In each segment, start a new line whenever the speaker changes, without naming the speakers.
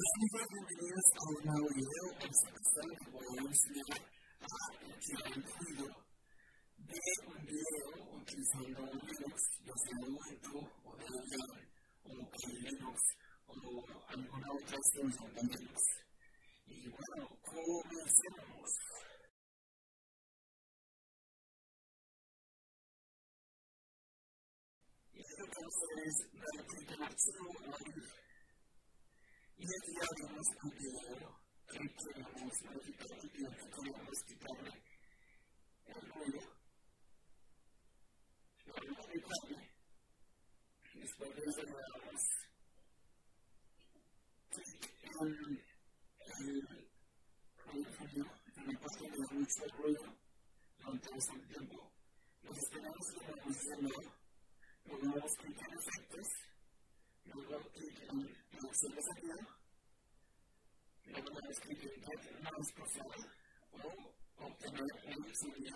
Bienvenidos a un nuevo video. En esta ocasión les voy a enseñar a crear el ruido de un video utilizando Linux, ya sea Ubuntu o Debian o Linux o alguna otra extensión de Linux. Y bueno, comencemos. Y lo que vamos a hacer es darle clic en archivo o abrir. Y aquí ya tenemos un video que queremos modificar y que queremos quitarle el ruido. Lo vamos a quitarle. Después de eso le damos clic en el ruido, en la parte de mucho ruido durante bastante tiempo. Nos esperamos que lo vamos a hacer luego. Luego damos clic en efectos. Luego clic en opción de sonido. Luego damos clic en Get Noise Profile o obtener el sonido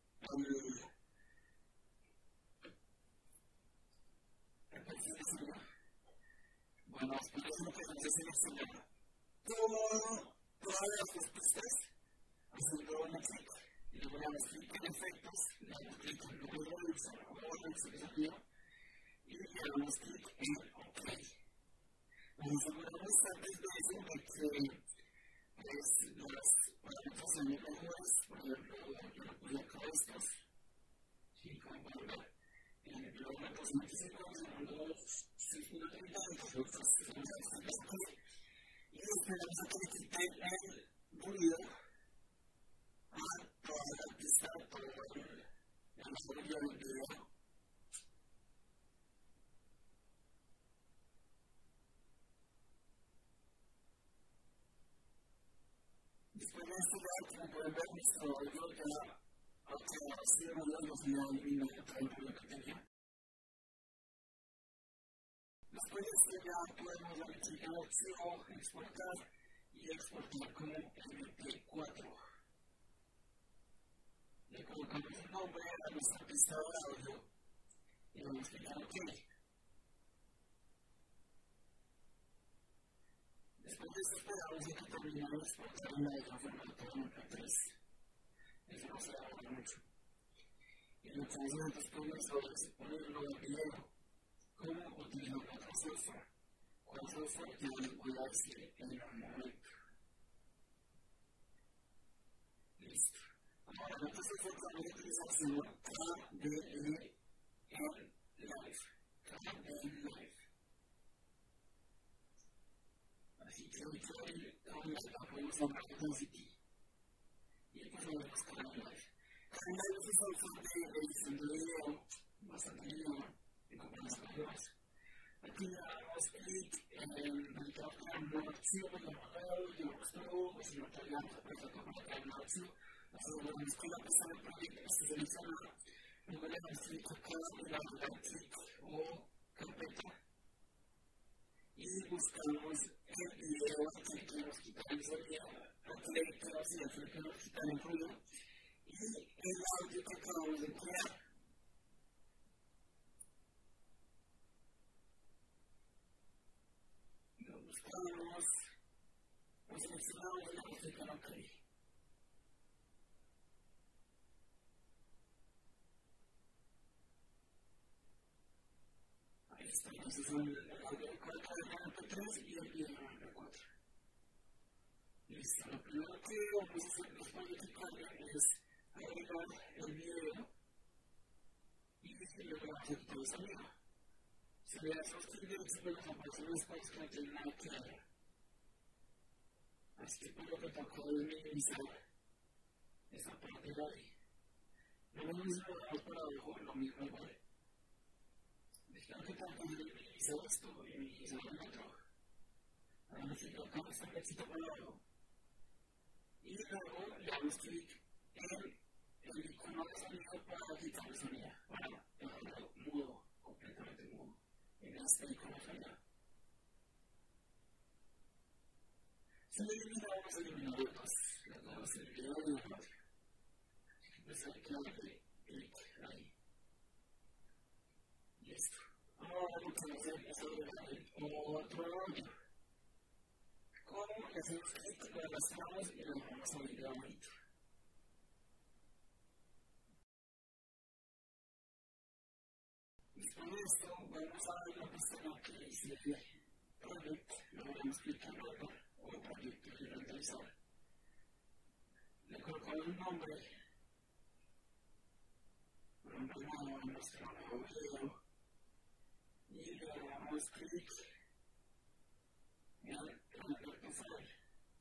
el perfil de sonido. Bueno, después de lo que vamos a seleccionar todas las pistas haciendo doble clic. Y luego damos clic en efectos, le damos clic en número de reducción o reducción de sonido y le damos clic en OK. Nos aseguramos antes de eso de que los parámetros sean mejores. Por ejemplo, yo lo puedo acá estos. Sí, como pueden ver, yo lo meto 25, los 6.30, los otros 6.30. Y esperamos a que le quite el ruido a toda la pista, todo el sonido del video. Después de esto ya, como pueden ver, nuestro audio ya ha quedado así de ruido, nos ha eliminado todo el ruido que tenía. Después de esto ya podemos darle clic en archivo, exportar y exportar como MP4. Le colocamos el nombre a nuestra pista de audio y vamos a clic en OK. Después de esto esperamos a que termine de exportar en el formato MP3. Eso no se demora mucho. Y lo que vamos a hacer después es ponerlo en video. ¿Cómo? Utilizando otro software. ¿Cuál software? Ya les voy a decir en un momento. Listo. Ahora, otro software que vamos a utilizar se llama KDE Live. KDE Live. Así que hoy con la podemos llamar Density. Y pues vamos a buscar en Live. KDE Live es un software de edición de video bastante lineal en comparación con demás. Aquí le damos clic en el que va a crear un nuevo archivo, le damos audio, le damos todo, o si no cargamos la plataforma para crear un nuevo archivo. Nos aseguramos que la pista del proyecto esté seleccionada. Luego le damos clic acá y le damos clic o carpeta. Y buscamos el video que le queremos quitar el sonido, aquí le queremos quitar el ruido y el audio que acabamos de crear. Lo buscamos, lo seleccionamos y le damos clic en OK. Ahí está, entonces el audio de 4 de MP3 y el video de MP4. Listo, lo primero que vamos a hacer después de clicar es agregar el video y luego vamos a quitar el sonido. Si le das los clics derechos, pues nos aparecen los espacios que no tienen nada que ver. Así que por lo que toca es minimizar esa parte de ahí. Luego nos vamos para abajo, lo mismo igual. Dejando que tanto minimizar esto y minimizar el otro. Ahora sí colocamos esta flechita para abajo. Y luego le damos clic en el icono de sonido para quitar el sonido, para dejarlo mudo, completamente mudo, en este icono de sonido. Si le eliminamos, eliminamos las dos, el video y el audio. Así que pues hay que darle clic ahí. Listo. Ahora lo que vamos a hacer es agregar otro audio. que hacemos clic, lo arrastramos y lo dejamos ahí de bonito. Después de esto, vamos a ver la pestaña que dice Project, le damos clic en Rotor o Proyecto y Renderizar. Le colocamos un nombre, por ejemplo, nuestro nuevo video, y le damos clic en Render to File.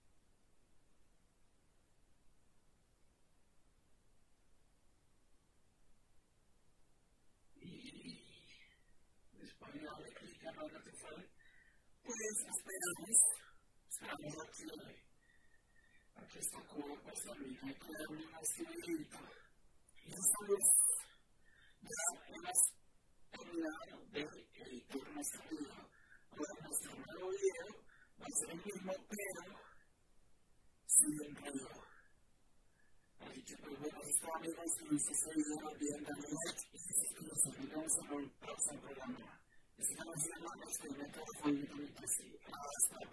Después de darle clic en Render to File, pues esperamos aquí está como pues termina de crear nuestro videito. Y estamos ya hemos terminado de editar nuestro video. Ahora nuestro nuevo video va a ser el mismo, pero sin enredo. Así que pues bueno, esto amigos, si les este video no olviden darle like y suscribirse. Nos vemos en un próximo programa. Estamos viendo los experimentos de Fue Hasta